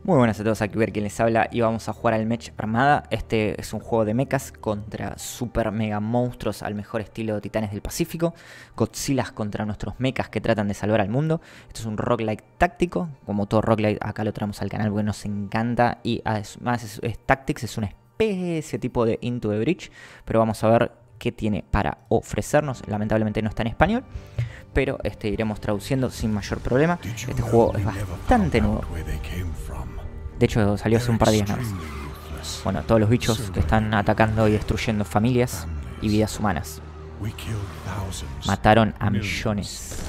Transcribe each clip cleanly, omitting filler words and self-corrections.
Muy buenas a todos, aquí ver quien les habla y vamos a jugar al Mech Armada. Este es un juego de mechas contra super mega monstruos al mejor estilo Titanes del Pacífico. Godzillas contra nuestros mechas que tratan de salvar al mundo. Esto es un roguelike táctico, como todo roguelike acá lo traemos al canal porque nos encanta. Y además es Tactics, es una especie tipo de Into the Breach, pero vamos a ver qué tiene para ofrecernos. Lamentablemente no está en español, pero iremos traduciendo sin mayor problema. Este juego es bastante nuevo. De hecho, salió hace un par de días nada más. Bueno, todos los bichos que están atacando y destruyendo familias y vidas humanas. Mataron a millones.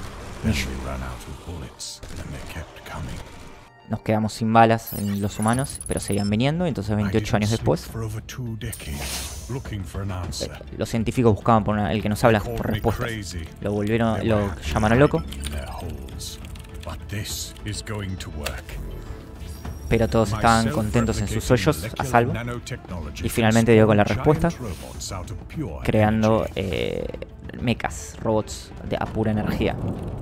Nos quedamos sin balas en los humanos, pero seguían viniendo. Entonces 28 años después, los científicos buscaban por el que nos habla por respuestas. Lo llamaron loco. Pero todos estaban contentos en sus hoyos, a salvo. Y finalmente dio con la respuesta, creando mechas, robots a pura energía.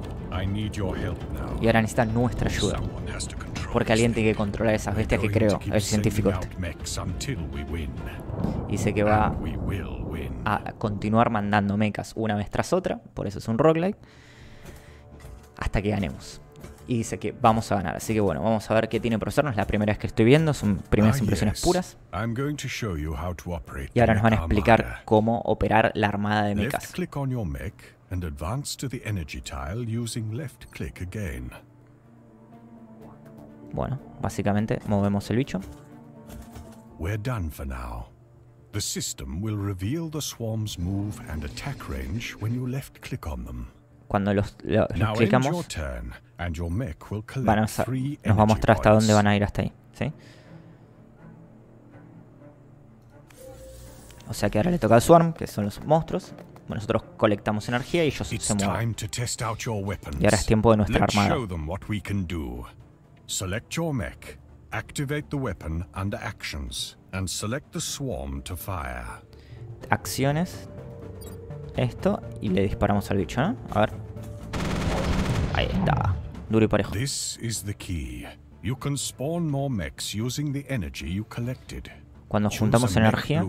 Y ahora necesitan nuestra ayuda, porque alguien tiene que controlar esas bestias que creó el científico este. Dice que va a continuar mandando mechas una vez tras otra, por eso es un roguelike, hasta que ganemos. Y dice que vamos a ganar, así que bueno, vamos a ver qué tiene para ofrecernos. La primera vez que estoy viendo, son primeras impresiones puras. Y ahora nos van a explicar cómo operar la armada de mechas. Bueno, básicamente movemos el bicho. We're done for now. The system will reveal the swarm's move and attack range when you left click on them. Cuando los clicamos, nos va a mostrar hasta dónde van a ir hasta ahí, ¿sí? O sea que ahora le toca al Swarm, que son los monstruos. Bueno, nosotros colectamos energía y ellos se mueven. Y ahora es tiempo de nuestra armada. Select your mech, activate the weapon under actions, and select the swarm to fire. Acciones. Esto, y le disparamos al bicho, ¿no? A ver. Ahí está. Duro y parejo. Cuando juntamos energía,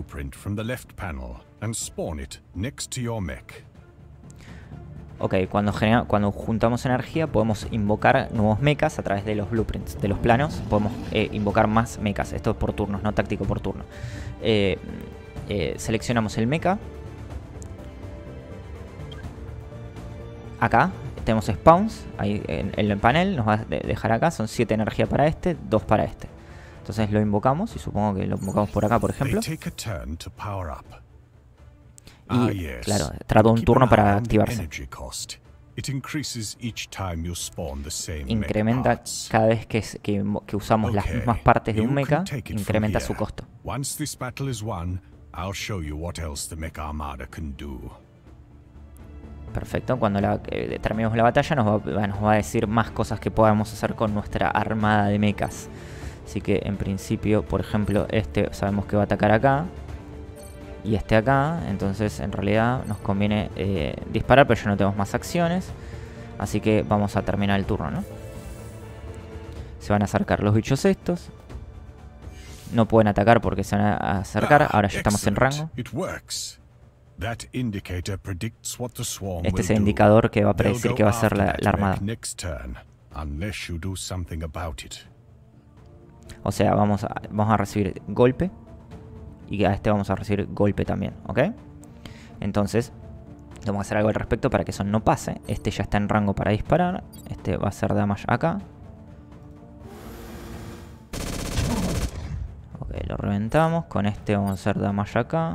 cuando juntamos energía podemos invocar nuevos mechas a través de los blueprints, de los planos. Podemos invocar más mechas. Esto es por turnos, no táctico por turno. Seleccionamos el mecha. Acá tenemos spawns, ahí en el panel nos va a dejar acá, son 7 energía para este, 2 para este. Entonces lo invocamos y supongo que lo invocamos por acá, por ejemplo. Y claro, trato un turno para activarse. Incrementa cada vez que usamos las mismas partes de un mecha, incrementa su costo. Perfecto, cuando terminemos la batalla nos va a decir más cosas que podamos hacer con nuestra armada de mechas. Así que en principio, por ejemplo, sabemos que va a atacar acá y acá. Entonces en realidad nos conviene disparar, pero ya no tenemos más acciones. Así que vamos a terminar el turno, ¿no? Se van a acercar los bichos estos. No pueden atacar porque se van a acercar. Ahora ya estamos en rango. Este es el indicador que va a predecir que va a ser la armada. O sea, vamos a recibir golpe. Y a vamos a recibir golpe también, ¿ok? Entonces, vamos a hacer algo al respecto para que eso no pase. Este ya está en rango para disparar. Este va a hacer damage acá. Ok, lo reventamos. Con este vamos a hacer damage acá.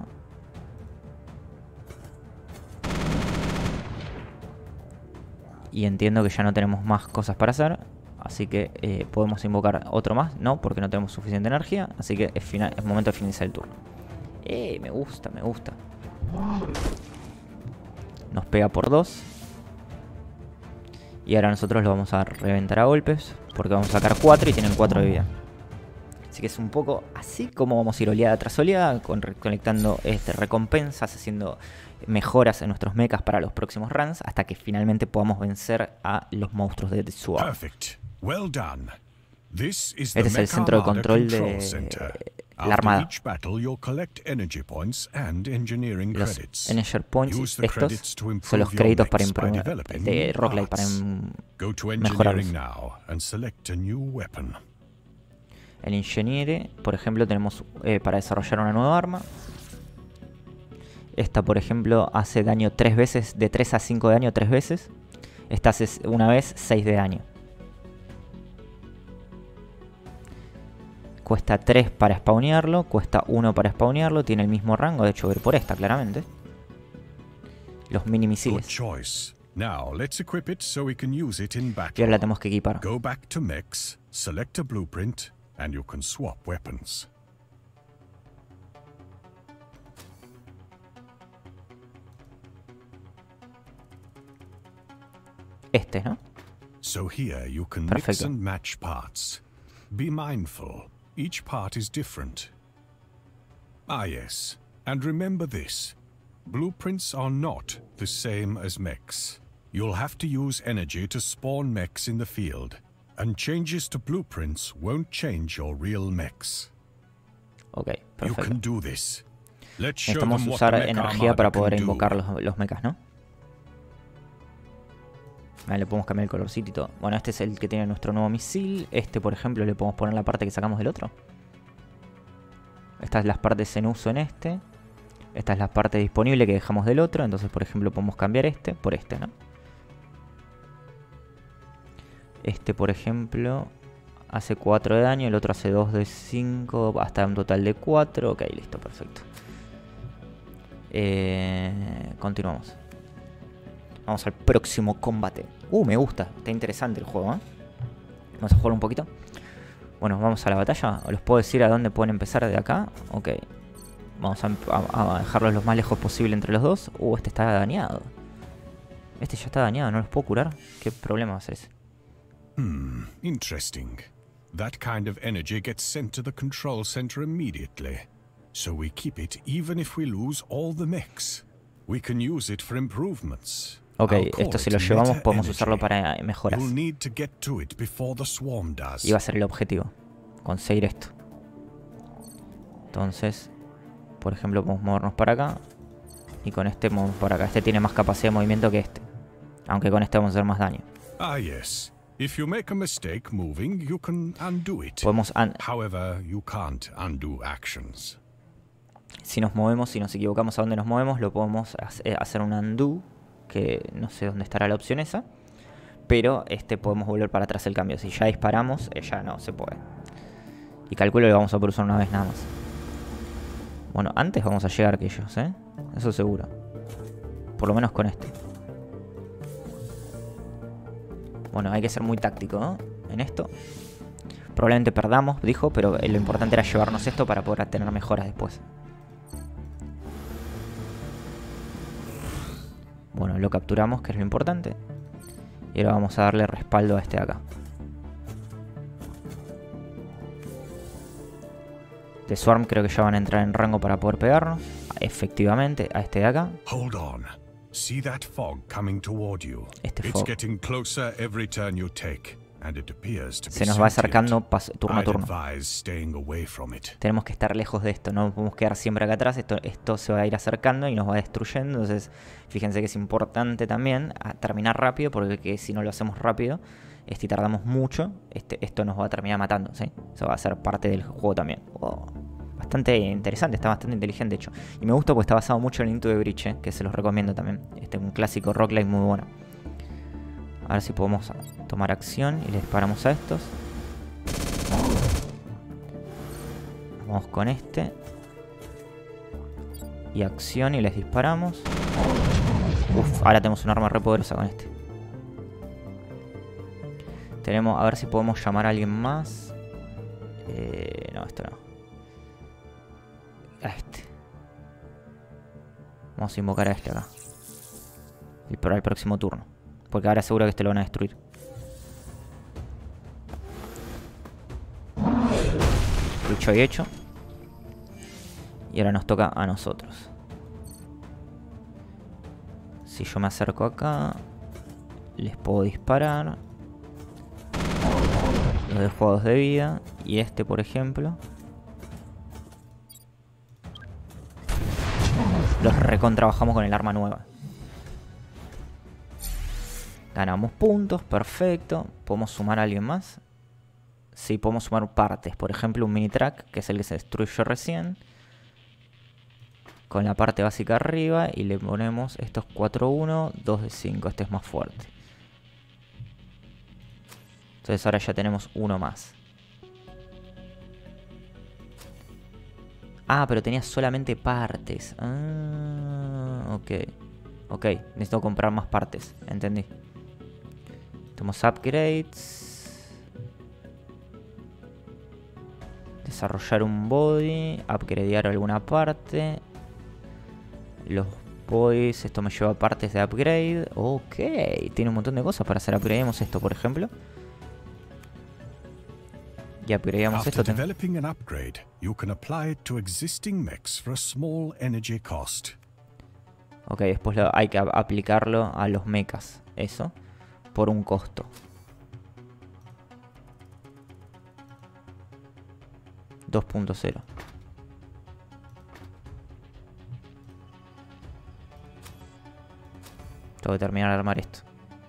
Y entiendo que ya no tenemos más cosas para hacer. Así que podemos invocar otro más. No, porque no tenemos suficiente energía. Así que es momento de finalizar el turno. Me gusta, me gusta. Nos pega por 2. Y ahora nosotros lo vamos a reventar a golpes, porque vamos a sacar 4 y tienen 4 de vida. Así que es un poco así como vamos a ir oleada tras oleada, colectando recompensas, haciendo mejoras en nuestros mechas para los próximos runs, hasta que finalmente podamos vencer a los monstruos de The Swarm. Perfect. Well done. Este es el centro de control de la armada. Los Energy Points, estos son los créditos para de Roguelite para mejorarlos. El Ingeniere, por ejemplo, tenemos para desarrollar una nueva arma. Esta, por ejemplo, hace daño 3 veces, de 3 a 5 de daño 3 veces. Esta hace una vez 6 de daño. Cuesta 3 para spawnearlo, cuesta 1 para spawnearlo, tiene el mismo rango, de hecho voy a ir por esta, claramente. Los mini misiles. Y ahora la tenemos que equipar. Este, ¿no? Perfecto. Be mindful, each part is different. Ah yes, and remember this. Blueprints are not the same as mechs. You'll have to use energy to spawn mechs in the field, and changes to blueprints won't change your real mechs. Ok, perfecto. You can do this. Let's show Necesitamos them usar what the energía para poder invocar los mechas, ¿no? Vale, le podemos cambiar el colorcito y todo. Bueno, este es el que tiene nuestro nuevo misil. Este, por ejemplo, le podemos poner la parte que sacamos del otro. Estas son las partes en uso en este. Esta es la parte disponible que dejamos del otro. Entonces, por ejemplo, podemos cambiar este por este, ¿no? Este, por ejemplo, hace 4 de daño. El otro hace 2 de 5. Hasta un total de 4. Ok, listo, perfecto. Continuamos. Vamos al próximo combate. Me gusta. Está interesante el juego, ¿eh? Vamos a jugar un poquito. Bueno, vamos a la batalla. ¿Os puedo decir a dónde pueden empezar de acá? Ok. Vamos a dejarlos lo más lejos posible entre los dos. Este está dañado. Este ya está dañado. ¿No los puedo curar? ¿Qué problema va a ser ese? Interesting. That kind of energy gets sent to the control center immediately. So we keep it even if we lose all the mechs. We can use it for improvements. Ok, esto si lo llevamos podemos usarlo para mejoras. Y va a ser el objetivo, conseguir esto. Entonces, por ejemplo, podemos movernos para acá. Y con este movemos para acá. Este tiene más capacidad de movimiento que este. Aunque con este vamos a hacer más daño. Podemos si nos movemos, si nos equivocamos a dónde nos movemos, lo podemos hacer un undo. Que no sé dónde estará la opción esa. Pero podemos volver para atrás el cambio. Si ya disparamos, ya no se puede. Y calculo que vamos a poder usar una vez nada más. Bueno, antes vamos a llegar que ellos, ¿eh? Eso seguro. Por lo menos con este. Bueno, hay que ser muy táctico, ¿no? En esto. Probablemente perdamos, dijo, pero lo importante era llevarnos esto para poder tener mejoras después. Bueno, lo capturamos, que es lo importante. Y ahora vamos a darle respaldo a este de acá. De Swarm creo que ya van a entrar en rango para poder pegarnos. Efectivamente, a este de acá. Este fog se nos va acercando turno a turno. Tenemos que estar lejos de esto, no podemos quedar siempre acá atrás. Esto se va a ir acercando y nos va destruyendo. Entonces fíjense que es importante también terminar rápido, porque si no lo hacemos rápido y tardamos mucho, esto nos va a terminar matando, ¿sí? Eso va a ser parte del juego también. Bastante interesante, está bastante inteligente hecho. Y me gusta porque está basado mucho en Into the Breach, que se los recomiendo también. Un clásico roguelike muy bueno. A ver si podemos tomar acción y le disparamos a estos. Vamos con este. Y acción y les disparamos. Ahora tenemos un arma re poderosa con este. A ver si podemos llamar a alguien más. No, esto no. A este. Vamos a invocar a este acá. Y para el próximo turno. Porque ahora seguro que este lo van a destruir. Dicho y hecho. Y ahora nos toca a nosotros. Si yo me acerco acá, les puedo disparar. Los dejo a 2 de vida. Y este, por ejemplo, los recontrabajamos con el arma nueva. Ganamos puntos, perfecto. ¿Podemos sumar a alguien más? Sí, podemos sumar partes. Por ejemplo, un mini track, que es el que se destruyó recién. Con la parte básica arriba. Y le ponemos estos 4-1, 2 de 5. Este es más fuerte. Entonces ahora ya tenemos uno más. Ah, pero tenía solamente partes. Ah, ok. Ok, necesito comprar más partes. Entendí. Tenemos upgrades. Desarrollar un body. Upgradear alguna parte. Los bodies. Esto me lleva a partes de upgrade. Ok, tiene un montón de cosas para hacer. Upgradeemos esto, por ejemplo. Y upgradeamos esto. After developing an upgrade, you can apply it to existing mechs for a small energy cost. Ok, después hay que aplicarlo a los mechas. Eso. Por un costo. $2.0. Tengo que terminar de armar esto.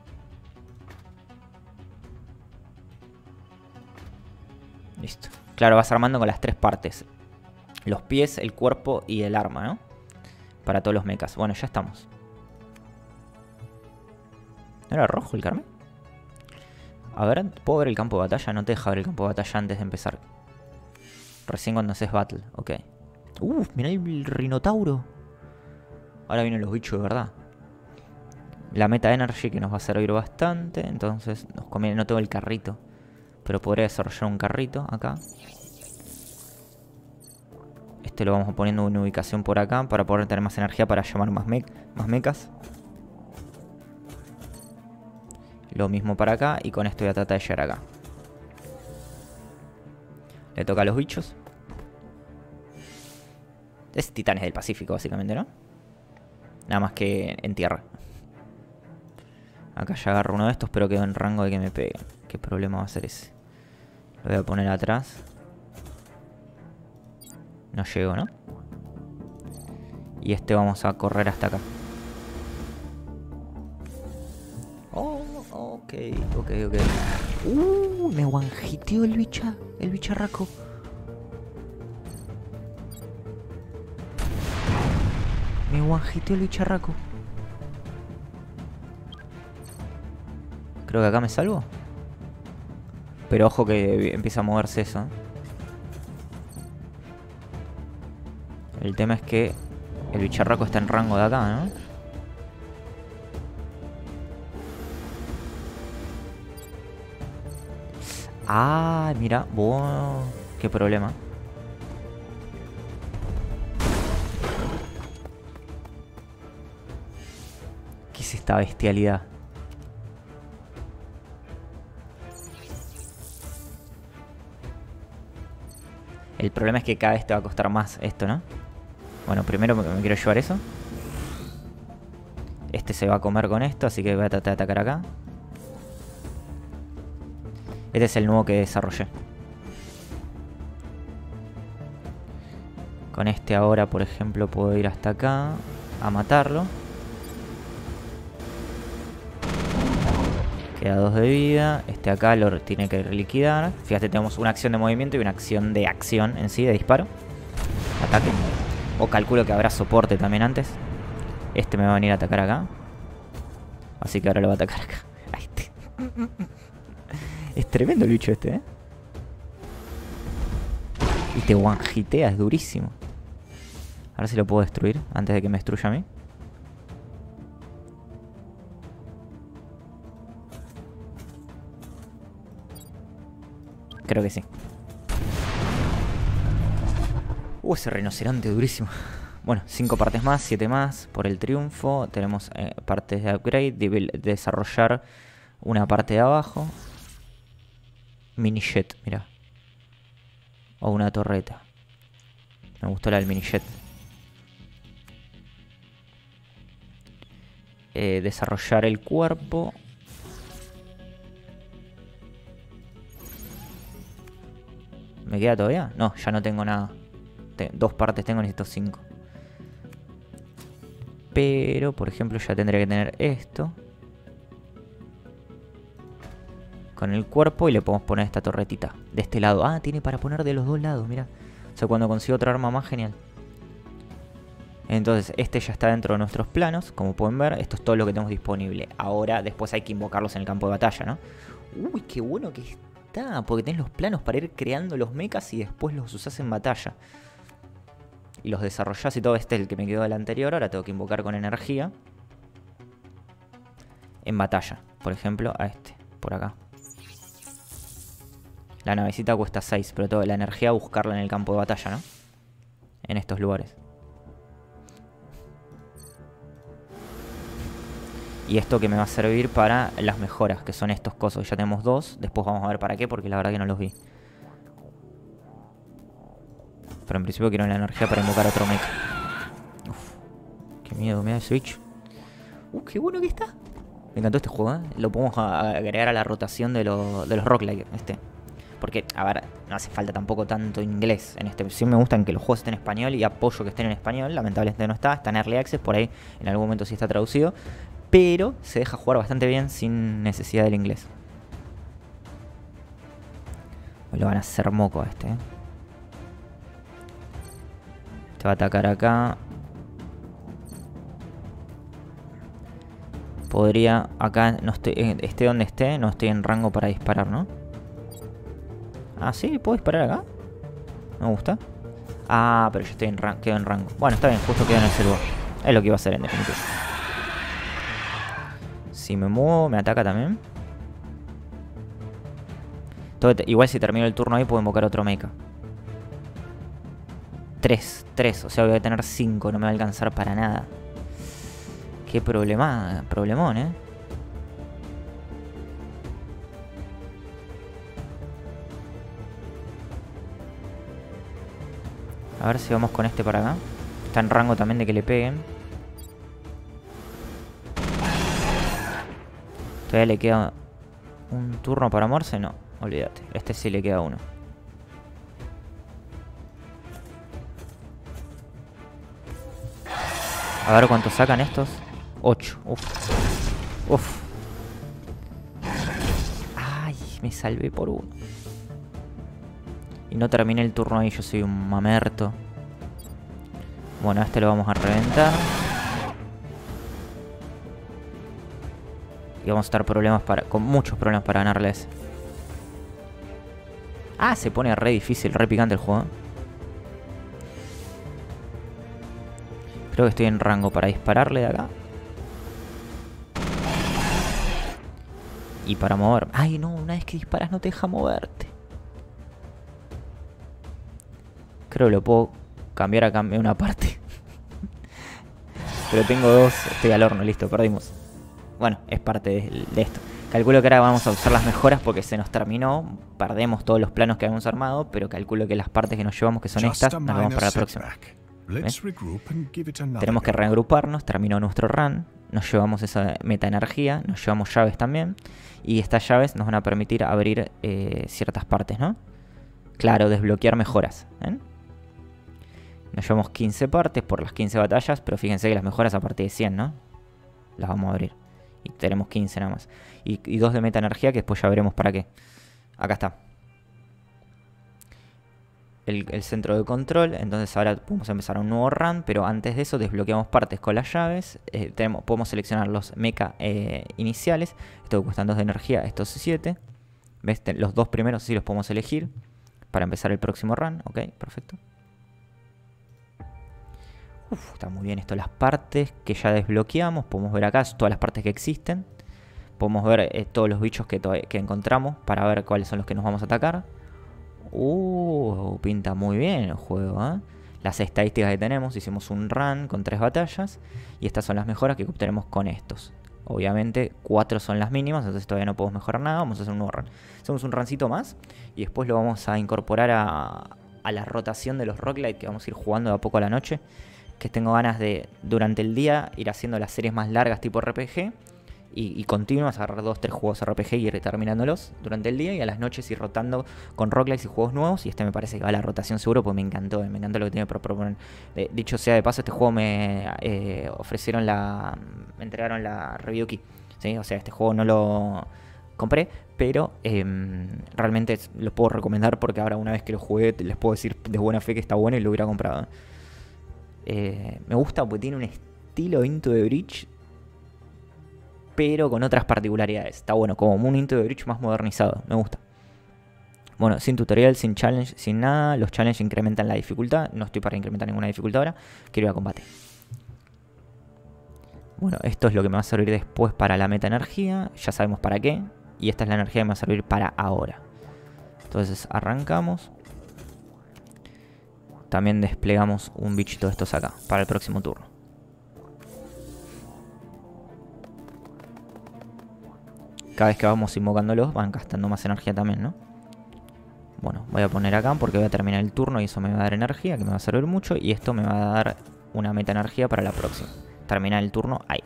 Listo. Claro, vas armando con las 3 partes. Los pies, el cuerpo y el arma, ¿no? Para todos los mechas. Bueno, ya estamos. ¿No era rojo el Carmen? A ver, ¿puedo ver el campo de batalla? No te deja ver el campo de batalla antes de empezar. Recién cuando haces battle, ok. Mirá el rinotauro. Ahora vienen los bichos de verdad. La meta energy que nos va a servir bastante. Entonces nos conviene. No tengo el carrito, pero podría desarrollar un carrito acá. Este lo vamos poniendo en una ubicación por acá para poder tener más energía para llamar más mechas. Lo mismo para acá y con esto voy a tratar de llegar acá. Le toca a los bichos. Es Titanes del Pacífico básicamente, ¿no? Nada más que en tierra. Acá ya agarro uno de estos, pero quedo en rango de que me pegue. ¿Qué problema va a ser ese? Lo voy a poner atrás. No llego, ¿no? Y este vamos a correr hasta acá. Oh, ok. Me one-hiteó el bicharraco. Me one-hiteó el bicharraco. Creo que acá me salvo. Pero ojo que empieza a moverse eso. El tema es que el bicharraco está en rango de acá, ¿no? Ah, mira. Wow, qué problema. ¿Qué es esta bestialidad? El problema es que cada vez te va a costar más esto, ¿no? Bueno, primero me quiero llevar eso. Este se va a comer con esto, así que voy a tratar de atacar acá. Este es el nuevo que desarrollé. Con este ahora, por ejemplo, puedo ir hasta acá a matarlo. Queda 2 de vida. Este acá lo tiene que liquidar. Fíjate, tenemos una acción de movimiento y una acción de acción en sí, de disparo. Ataque. O calculo que habrá soporte también antes. Este me va a venir a atacar acá. Así que ahora lo va a atacar acá. Ahí está. Es tremendo el bicho este, ¿eh? Y te one-hitea, es durísimo. A ver si lo puedo destruir antes de que me destruya a mí. Creo que sí. Ese rinoceronte durísimo. Bueno, 5 partes más, 7 más por el triunfo. Tenemos partes de upgrade, desarrollar una parte de abajo. Mini jet, mira. O una torreta. Me gustó la del mini jet. Desarrollar el cuerpo. ¿Me queda todavía? No, ya no tengo nada. 2 partes tengo, necesito 5. Pero, por ejemplo, ya tendría que tener esto. Con el cuerpo y le podemos poner esta torretita. De este lado. Ah, tiene para poner de los dos lados, mira. O sea, cuando consigo otra arma más, genial. Entonces, este ya está dentro de nuestros planos. Como pueden ver, esto es todo lo que tenemos disponible. Ahora, después hay que invocarlos en el campo de batalla, ¿no? Uy, qué bueno que está. Porque tenés los planos para ir creando los mechas y después los usás en batalla. Y los desarrollás y todo. Este es el que me quedó del anterior. Ahora tengo que invocar con energía. En batalla. Por ejemplo, a este. Por acá. La navecita cuesta 6. Pero toda la energía buscarla en el campo de batalla, ¿no? En estos lugares. Y esto que me va a servir para las mejoras, que son estos cosos. Ya tenemos 2. Después vamos a ver para qué, porque la verdad que no los vi. Pero en principio quiero la energía para invocar otro mecha. Uf, qué miedo me da ese bicho. Qué bueno que está. Me encantó este juego, ¿eh? Lo podemos agregar a la rotación de los roguelike, Porque, a ver, no hace falta tampoco tanto inglés en este. Sí me gustan que los juegos estén en español y apoyo que estén en español. Lamentablemente no está. Está en Early Access, por ahí en algún momento sí está traducido. Pero se deja jugar bastante bien sin necesidad del inglés. Lo van a hacer moco a este, Te va a atacar acá. Podría, acá, no estoy, esté donde esté, no estoy en rango para disparar, ¿no? Ah, sí, ¿puedo disparar acá? Me gusta. Ah, pero yo estoy quedo en rango. Bueno, está bien, justo quedo en ese lugar. Es lo que iba a hacer en definitiva. Si me muevo, me ataca también. Igual si termino el turno ahí puedo invocar otro mecha. 3, o sea voy a tener 5, no me va a alcanzar para nada. Qué problemón, A ver si vamos con este para acá. Está en rango también de que le peguen. Todavía le queda un turno para moverse. No, olvídate. Este sí le queda uno. A ver cuánto sacan estos. 8. Uf. Ay, me salvé por uno. Y no terminé el turno ahí, yo soy un mamerto. Bueno, a este lo vamos a reventar. Y vamos a estar con muchos problemas para ganarle a ese. Ah, se pone re difícil, re picante el juego. Creo que estoy en rango para dispararle de acá. Y para mover. Ay, no, una vez que disparas no te deja moverte. Creo que lo puedo cambiar a una parte. Pero tengo 2, estoy al horno, listo, perdimos. Bueno, es parte de esto. Calculo que ahora vamos a usar las mejoras porque se nos terminó. Perdemos todos los planos que habíamos armado, pero calculo que las partes que nos llevamos, que son estas, nos vamos para la próxima. Tenemos que reagruparnos, terminó nuestro run, nos llevamos esa meta energía, nos llevamos llaves también. Y estas llaves nos van a permitir abrir ciertas partes, ¿no? Claro, desbloquear mejoras, Nos llevamos 15 partes por las 15 batallas, pero fíjense que las mejoras a partir de 100, ¿no? Las vamos a abrir. Y tenemos 15 nada más. Y 2 de meta energía que después ya veremos para qué. Acá está. El centro de control. Entonces ahora podemos empezar un nuevo run. Pero antes de eso desbloqueamos partes con las llaves. Podemos seleccionar los mecha iniciales. Estos cuestan 2 de energía, estos 7. ¿Ves? Los 2 primeros sí los podemos elegir para empezar el próximo run. Ok, perfecto. Está muy bien esto, las partes que ya desbloqueamos. Podemos ver acá todas las partes que existen. Podemos ver todos los bichos que encontramos para ver cuáles son los que nos vamos a atacar. Pinta muy bien el juego, Las estadísticas que tenemos, hicimos un run con 3 batallas. Y estas son las mejoras que obtenemos con estos. Obviamente 4 son las mínimas, entonces todavía no podemos mejorar nada. Vamos a hacer un nuevo run. Hacemos un runcito más y después lo vamos a incorporar a la rotación de los roguelite que vamos a ir jugando de a poco a la noche. Que tengo ganas de, durante el día, ir haciendo las series más largas tipo RPG. y continuas, agarrar 2-3 juegos RPG y ir terminándolos durante el día, y a las noches ir rotando con roguelikes y juegos nuevos. Y este me parece que va a la rotación seguro, porque me encantó lo que tiene para proponer. Dicho sea de paso, este juego me me entregaron la review key, ¿sí? O sea, este juego no lo compré, pero realmente lo puedo recomendar, porque ahora, una vez que lo jugué, les puedo decir de buena fe que está bueno y lo hubiera comprado. Me gusta porque tiene un estilo Into the Breach, pero con otras particularidades. Está bueno, como un Into the Breach más modernizado. Me gusta. Bueno, sin tutorial, sin challenge, sin nada. Los challenges incrementan la dificultad. No estoy para incrementar ninguna dificultad ahora. Quiero ir a combate. Bueno, esto es lo que me va a servir después para la meta energía. Ya sabemos para qué. Y esta es la energía que me va a servir para ahora. Entonces arrancamos. También desplegamos un bichito de estos acá para el próximo turno. Cada vez que vamos invocándolos van gastando más energía también, ¿no? Bueno, voy a poner acá porque voy a terminar el turno y eso me va a dar energía, que me va a servir mucho. Y esto me va a dar una meta energía para la próxima. Terminar el turno ahí.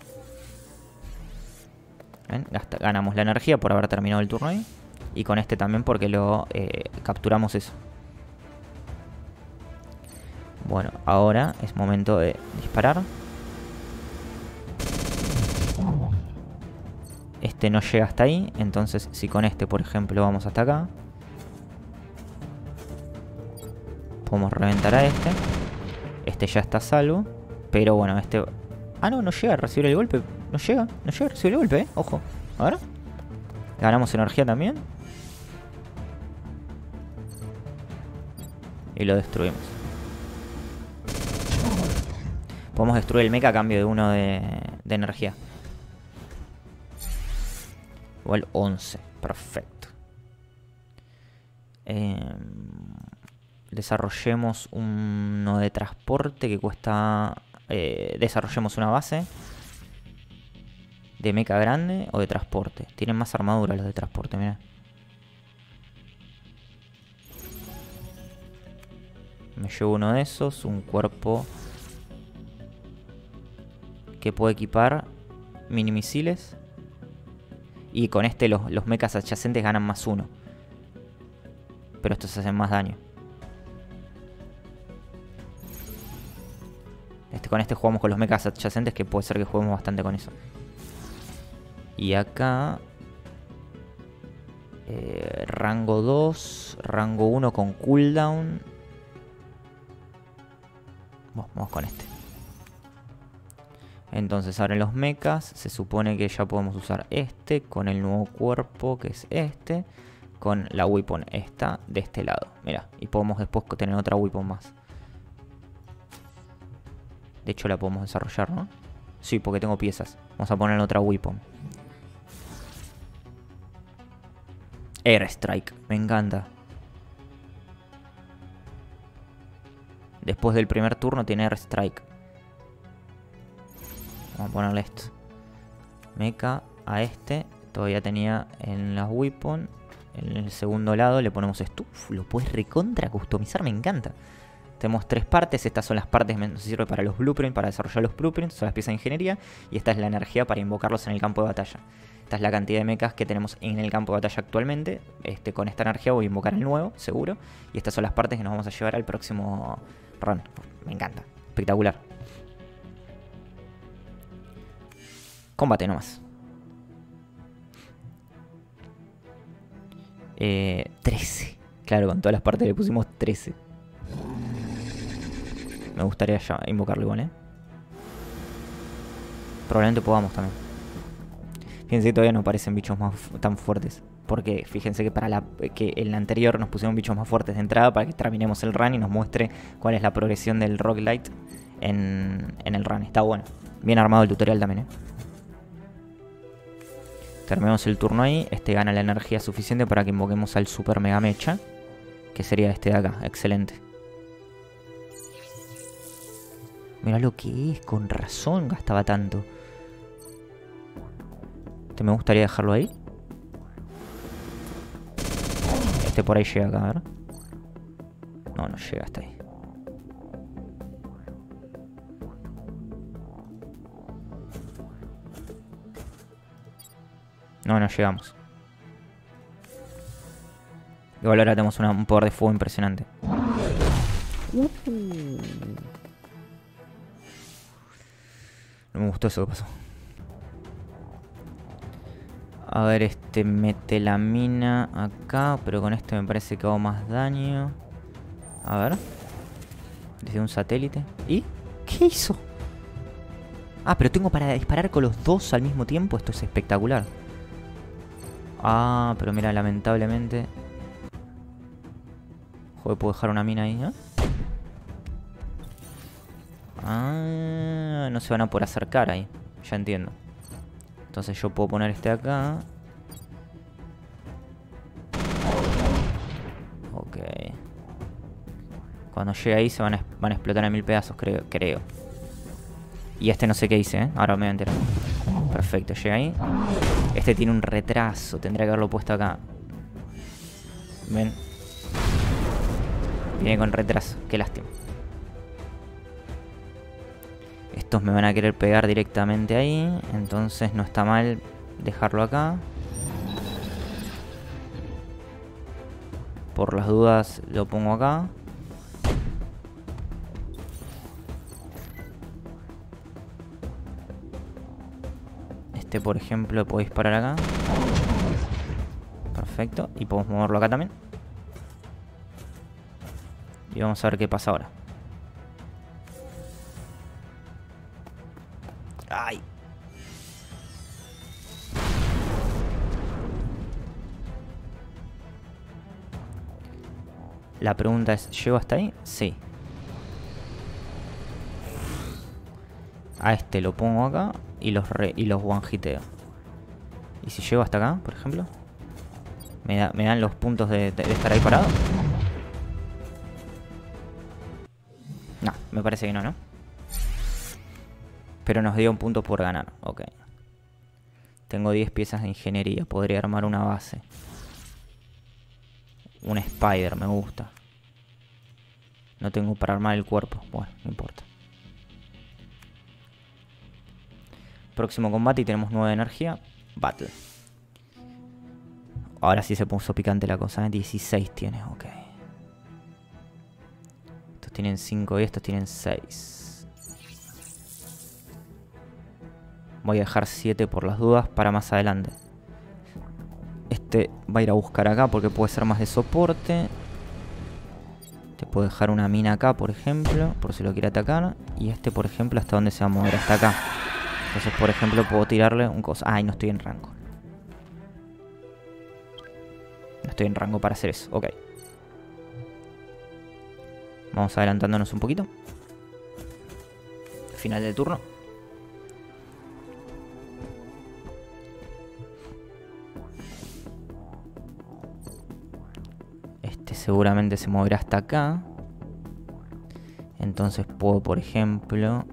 ¿Ven? Ganamos la energía por haber terminado el turno ahí. Y con este también porque lo capturamos eso. Bueno, ahora es momento de disparar. Este no llega hasta ahí, entonces si con este, por ejemplo, vamos hasta acá, podemos reventar a este. Este ya está a salvo, pero bueno, este... Ah, no, no llega a recibir el golpe. No llega a recibir el golpe, ojo. A ver. Ganamos energía también. Y lo destruimos. Podemos destruir el mecha a cambio de 1 de energía. Igual 11. Perfecto. Desarrollemos uno de transporte que cuesta... desarrollemos una base de mecha grande o de transporte. Tienen más armadura los de transporte, mira. Me llevo uno de esos. Un cuerpo que puedo equipar mini misiles. Y con este los mechas adyacentes ganan más 1. Pero estos hacen más daño. Con este jugamos con los mechas adyacentes, que puede ser que juguemos bastante con eso. Y acá... rango 2, rango 1 con cooldown. Vamos con este. Entonces ahora en los mechas se supone que ya podemos usar este con el nuevo cuerpo, que es este, con la weapon esta de este lado. Mira, y podemos después tener otra weapon más. De hecho la podemos desarrollar, ¿no? Sí, porque tengo piezas. Vamos a poner otra weapon. Airstrike, me encanta. Después del primer turno tiene Airstrike. Vamos a ponerle esto. Mecha a este. Todavía tenía en las weapon. En el segundo lado le ponemos esto. Uf, lo puedes recontra customizar, me encanta. Tenemos 3 partes. Estas son las partes que nos sirven para los blueprints, para desarrollar los blueprints. Son las piezas de ingeniería. Y esta es la energía para invocarlos en el campo de batalla. Esta es la cantidad de mechas que tenemos en el campo de batalla actualmente. Con esta energía voy a invocar el nuevo, seguro. Y estas son las partes que nos vamos a llevar al próximo run. Me encanta. Espectacular. Combate nomás. 13. Claro, con todas las partes le pusimos 13. Me gustaría ya invocarlo igual, Probablemente podamos también. Fíjense que todavía no aparecen bichos más tan fuertes. Porque fíjense que que en la anterior nos pusieron bichos más fuertes de entrada para que terminemos el run y nos muestre cuál es la progresión del roguelite en el run. Está bueno. Bien armado el tutorial también, Terminamos el turno ahí. Este gana la energía suficiente para que invoquemos al Super Mega Mecha, que sería este de acá. Excelente. Mirá lo que es. Con razón gastaba tanto. Este me gustaría dejarlo ahí. Este por ahí llega acá, a ver. No, no llega hasta ahí. No, no llegamos. Igual ahora tenemos un poder de fuego impresionante. No me gustó eso que pasó. A ver, este mete la mina acá, pero con este me parece que hago más daño. A ver. Desde un satélite. ¿Y? ¿Qué hizo? Ah, pero tengo para disparar con los dos al mismo tiempo. Esto es espectacular. Ah, pero mira, lamentablemente... Joder, puedo dejar una mina ahí, ¿no? Ah, no se van a poder acercar ahí. Ya entiendo. Entonces yo puedo poner este acá. Ok. Cuando llegue ahí se van a explotar en 1000 pedazos, creo. Y este no sé qué hice, ¿eh? Ahora me voy a enterar. Perfecto, llega ahí. Este tiene un retraso. Tendría que haberlo puesto acá. Ven. Viene con retraso. Qué lástima. Estos me van a querer pegar directamente ahí. Entonces no está mal dejarlo acá. Por las dudas lo pongo acá. Este, por ejemplo, puedo disparar acá. Perfecto. Y podemos moverlo acá también. Y vamos a ver qué pasa ahora. ¡Ay! La pregunta es, ¿llego hasta ahí? Sí. A este lo pongo acá y los one-hiteo. ¿Y si llego hasta acá, por ejemplo? ¿Me dan los puntos de estar ahí parado? No, me parece que no, ¿no? Pero nos dio un punto por ganar. Ok. Tengo 10 piezas de ingeniería. Podría armar una base. Un spider, me gusta. No tengo para armar el cuerpo. Bueno, no importa. Próximo combate y tenemos 9 de energía. Battle. Ahora sí se puso picante la cosa, ¿eh? 16 tiene, ok. Estos tienen 5 y estos tienen 6. Voy a dejar 7 por las dudas para más adelante. Este va a ir a buscar acá porque puede ser más de soporte. Te puedo dejar una mina acá, por ejemplo, por si lo quiere atacar. Y este, por ejemplo, ¿hasta dónde se va a mover? Hasta acá. Entonces, por ejemplo, puedo tirarle un coso. Ay, no estoy en rango. No estoy en rango para hacer eso. Ok. Vamos adelantándonos un poquito. Final de turno. Este seguramente se moverá hasta acá. Entonces puedo, por ejemplo...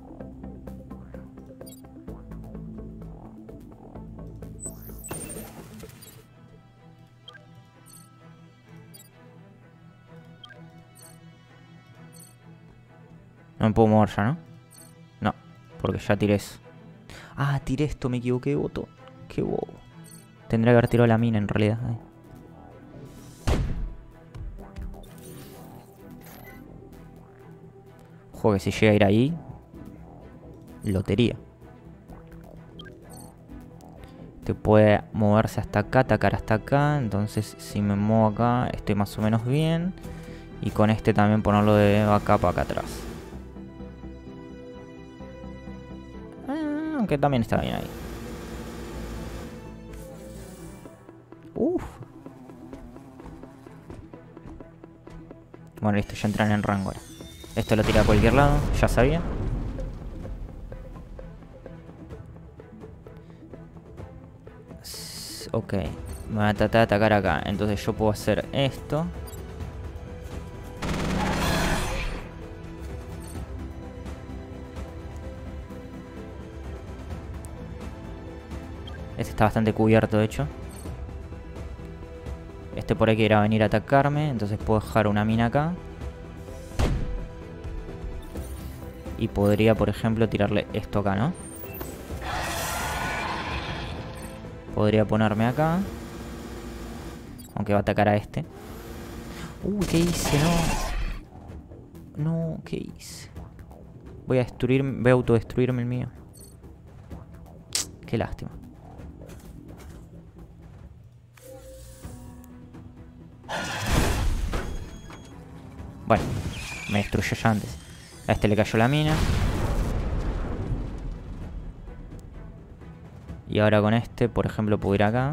No me puedo mover ya, ¿no? No, porque ya tiré eso. Ah, tiré esto, me equivoqué de botón. Qué bobo. Tendría que haber tirado la mina en realidad. Ojo que si llega a ir ahí, lotería. Te puede moverse hasta acá, atacar hasta acá. Entonces si me muevo acá, estoy más o menos bien. Y con este también ponerlo de acá para acá atrás. Aunque también está bien ahí. Uff. Bueno, listo, ya entran en rango ahora. Esto lo tira a cualquier lado, ya sabía. Ok, me va a tratar de atacar acá. Entonces yo puedo hacer esto. Este está bastante cubierto, de hecho. Este por ahí quiera venir a atacarme. Entonces puedo dejar una mina acá. Y podría, por ejemplo, tirarle esto acá, ¿no? Podría ponerme acá. Aunque va a atacar a este. ¿Qué hice? No. No, ¿qué hice? Voy a destruirme, voy a autodestruirme el mío. Qué lástima. Bueno, me destruyó ya antes. A este le cayó la mina. Y ahora con este, por ejemplo, puedo ir acá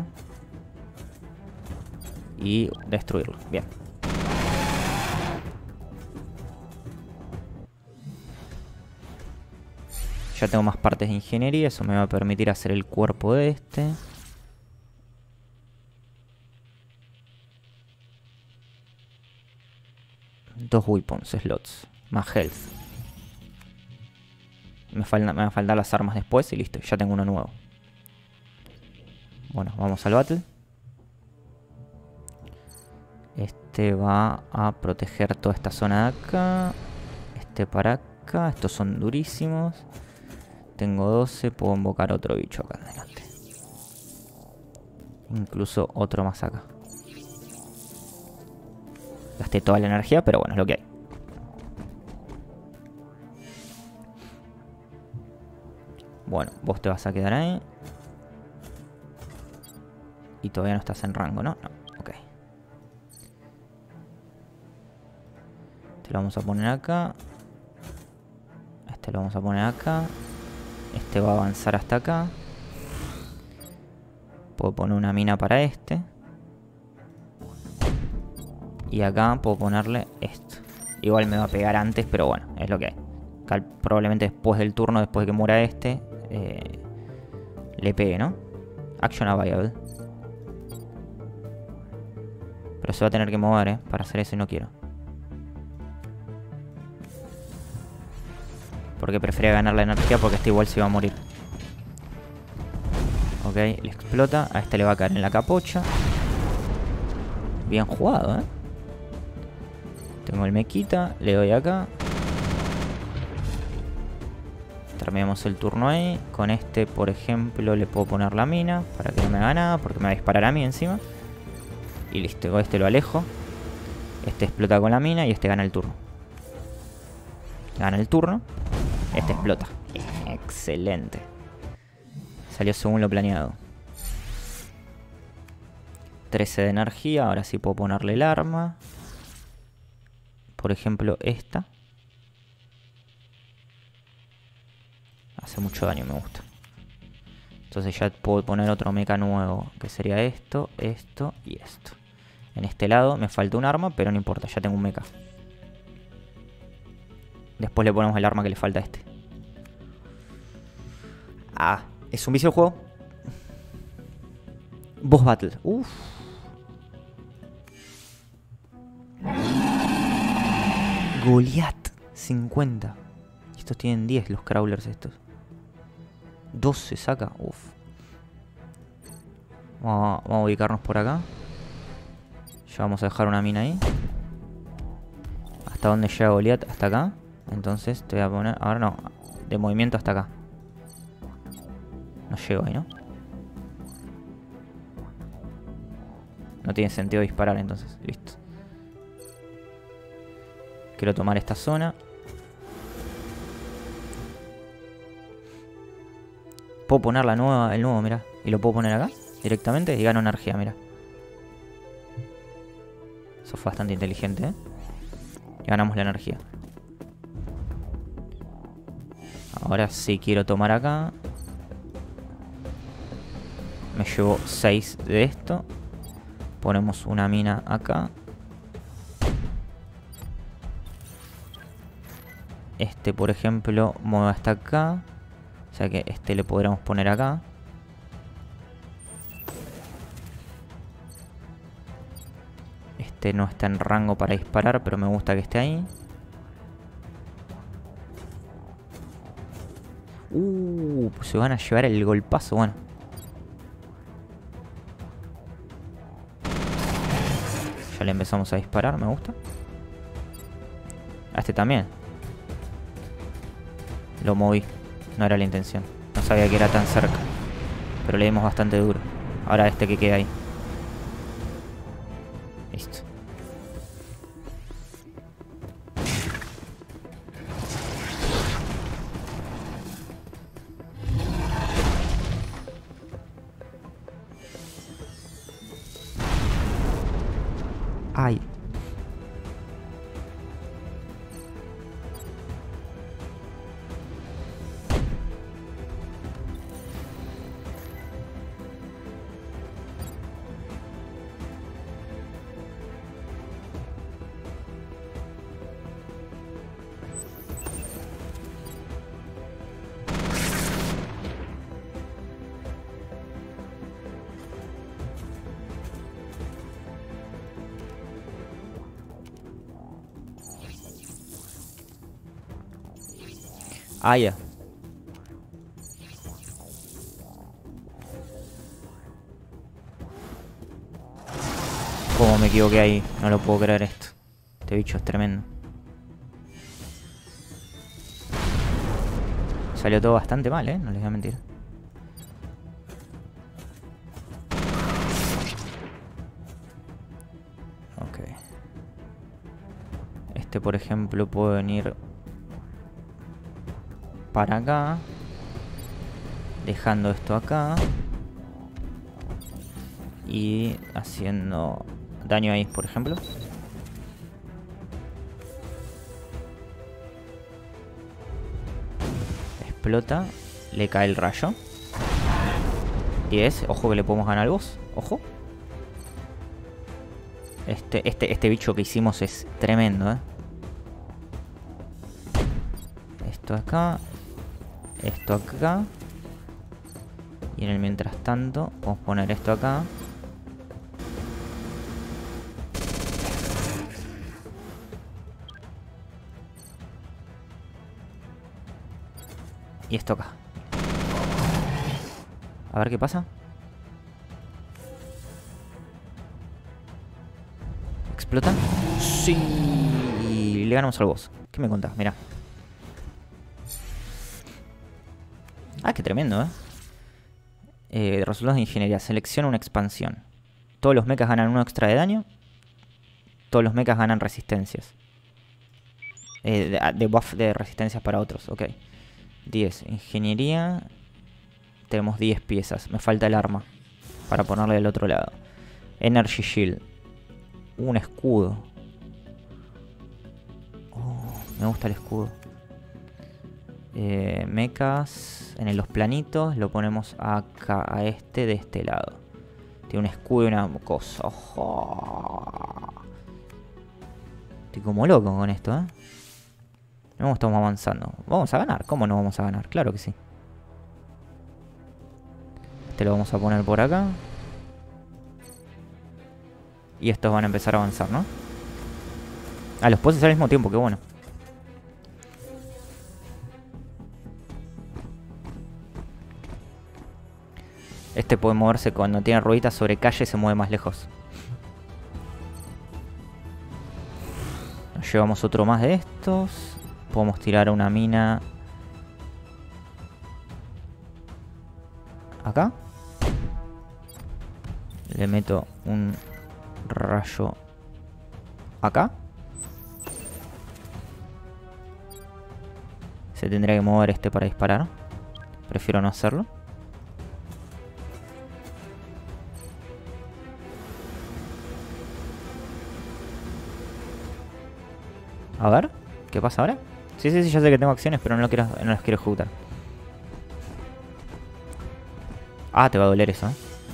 y destruirlo. Bien. Ya tengo más partes de ingeniería. Eso me va a permitir hacer el cuerpo de este. Dos weapons slots. Más health. Me van a faltar las armas después y listo. Ya tengo uno nuevo. Bueno, vamos al battle. Este va a proteger toda esta zona de acá. Este para acá. Estos son durísimos. Tengo 12. Puedo invocar otro bicho acá adelante. Incluso otro más acá. Gasté toda la energía, pero bueno, es lo que hay. Bueno, vos te vas a quedar ahí. Y todavía no estás en rango, ¿no? No, ok. Este lo vamos a poner acá. Este lo vamos a poner acá. Este va a avanzar hasta acá. Puedo poner una mina para este. Y acá puedo ponerle esto. Igual me va a pegar antes, pero bueno, es lo que hay. Acá, probablemente después del turno, después de que muera este, le pegue, ¿no? Action available. Pero se va a tener que mover, para hacer eso y no quiero. Porque prefiero ganar la energía porque este igual se va a morir. Ok, le explota. A este le va a caer en la capucha. Bien jugado, Tengo el mequita, le doy acá. Terminamos el turno ahí. Con este, por ejemplo, le puedo poner la mina para que no me haga nada, porque me va a disparar a mí encima. Y listo, con este lo alejo. Este explota con la mina y este gana el turno. Gana el turno. Este explota. Excelente. Salió según lo planeado. 13 de energía. Ahora sí puedo ponerle el arma. Por ejemplo, esta. Hace mucho daño, me gusta. Entonces ya puedo poner otro mecha nuevo. Que sería esto, esto y esto. En este lado me falta un arma, pero no importa, ya tengo un mecha. Después le ponemos el arma que le falta a este. Ah, ¿es un vicio el juego? Boss Battle. Uff. Goliath 50. Estos tienen 10 los crawlers estos. 12 saca. Uff. Vamos a ubicarnos por acá. Ya vamos a dejar una mina ahí. ¿Hasta dónde llega Goliath? Hasta acá. Entonces te voy a poner... Ahora no. De movimiento hasta acá. No llego ahí, ¿no? No tiene sentido disparar entonces. Listo. Quiero tomar esta zona. Puedo poner el nuevo, mira. Y lo puedo poner acá directamente y gano energía, mira. Eso fue bastante inteligente, Y ganamos la energía. Ahora sí quiero tomar acá. Me llevo 6 de esto. Ponemos una mina acá. Este, por ejemplo, mueve hasta acá. O sea que este le podríamos poner acá. Este no está en rango para disparar, pero me gusta que esté ahí. Pues se van a llevar el golpazo, bueno. Ya le empezamos a disparar, me gusta. A este también. Lo moví. No era la intención. No sabía que era tan cerca. Pero le dimos bastante duro. Ahora este que queda ahí. Listo. Ay. Ah, ya. Cómo me equivoqué ahí. No lo puedo creer esto. Este bicho es tremendo. Salió todo bastante mal, no les voy a mentir. Ok. Este, por ejemplo, puede venir para acá, dejando esto acá y haciendo daño ahí, por ejemplo. Explota, le cae el rayo. 10, ojo que le podemos ganar al boss, ojo. Este bicho que hicimos es tremendo, Esto acá. Esto acá. Y en el mientras tanto, vamos a poner esto acá. Y esto acá. A ver qué pasa. ¿Explota? Sí. Le ganamos al boss. ¿Qué me contás? Mirá. Ah, qué tremendo, resultados de ingeniería. Selecciona una expansión. Todos los mechas ganan 1 extra de daño. Todos los mechas ganan resistencias. De buff de resistencias para otros, ok. 10. Ingeniería. Tenemos 10 piezas. Me falta el arma para ponerle del otro lado. Energy Shield. Un escudo. Oh, me gusta el escudo. Mechas. En los planitos lo ponemos acá, a este de este lado. Tiene un escudo y una cosa. ¡Ojo! Estoy como loco con esto, No estamos avanzando. ¿Vamos a ganar? ¿Cómo no vamos a ganar? Claro que sí. Este lo vamos a poner por acá. Y estos van a empezar a avanzar, ¿no? Ah, los puedo hacer al mismo tiempo, qué bueno. Este puede moverse cuando tiene rueditas sobre calle, se mueve más lejos. Nos llevamos otro más de estos. Podemos tirar una mina acá. Le meto un rayo acá. Se tendría que mover este para disparar. Prefiero no hacerlo. A ver, ¿qué pasa ahora? Sí, ya sé que tengo acciones, pero no las quiero ejecutar. Ah, te va a doler eso,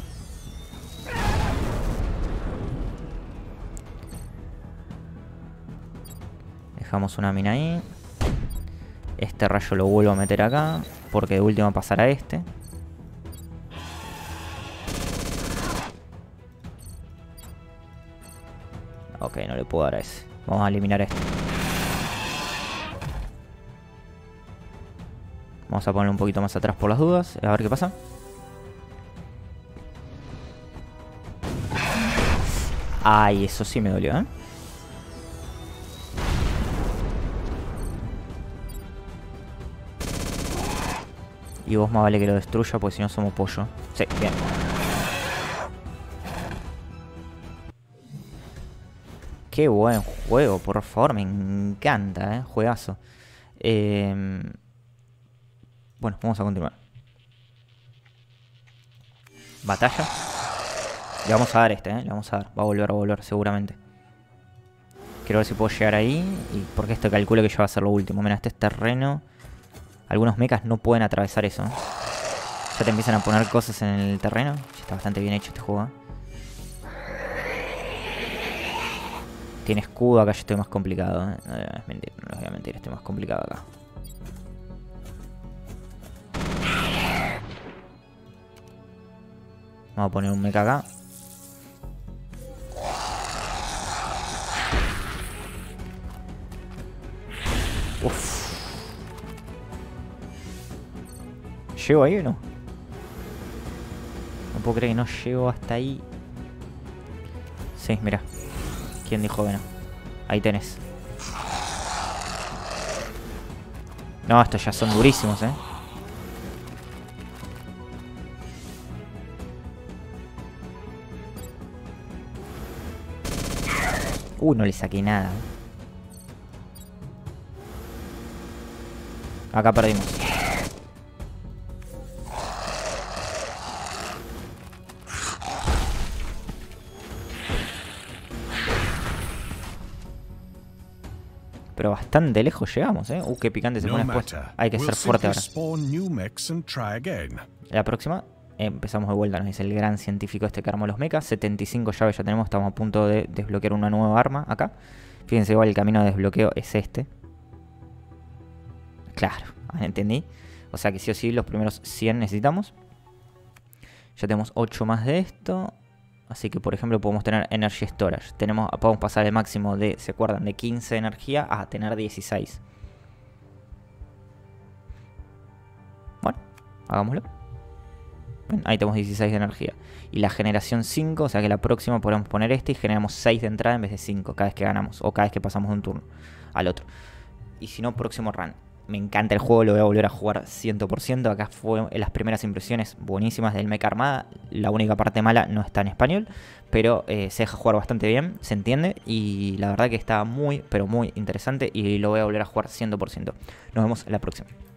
Dejamos una mina ahí. Este rayo lo vuelvo a meter acá, porque de última pasará este. Ok, no le puedo dar a ese. Vamos a eliminar este. Vamos a ponerlo un poquito más atrás por las dudas. A ver qué pasa. Ay, eso sí me dolió, Y vos más vale que lo destruya, porque si no somos pollo. Sí, bien. Qué buen juego, por favor, me encanta, juegazo. Bueno, vamos a continuar. Batalla. Le vamos a dar le vamos a dar. Va a volver seguramente. Quiero ver si puedo llegar ahí. Y porque esto calculo que ya va a ser lo último. Mira, este es terreno. Algunos mechas no pueden atravesar eso. Ya te empiezan a poner cosas en el terreno. Está bastante bien hecho este juego. Tiene escudo, acá yo estoy más complicado. Es mentira, no les voy a mentir, estoy más complicado acá. Vamos a poner un mecha acá. Uff. ¿Llego ahí o no? No puedo creer que no llego hasta ahí. Sí, mira. ¿Quién dijo que no? Ahí tenés. No, estos ya son durísimos, no le saqué nada. Acá perdimos. Pero bastante lejos llegamos, qué picante se pone después. Hay que ser fuerte ahora. La próxima, empezamos de vuelta, nos dice el gran científico este que armó los mechas. 75 llaves ya tenemos, estamos a punto de desbloquear una nueva arma acá. Fíjense, igual el camino de desbloqueo es este. Claro, entendí. O sea que sí o sí los primeros 100 necesitamos. Ya tenemos 8 más de esto. Así que, por ejemplo, podemos tener Energy Storage. Podemos pasar el máximo de, ¿se acuerdan? De 15 de energía a tener 16. Bueno, hagámoslo. Bien, ahí tenemos 16 de energía. Y la generación 5, o sea que la próxima podemos poner este y generamos 6 de entrada en vez de 5 cada vez que ganamos. O cada vez que pasamos de un turno al otro. Y si no, próximo run. Me encanta el juego, lo voy a volver a jugar 100%. Acá fue las primeras impresiones buenísimas del Mecha Armada. La única parte mala no está en español, pero se deja jugar bastante bien, se entiende. Y la verdad que está muy, pero muy interesante y lo voy a volver a jugar 100%. Nos vemos la próxima.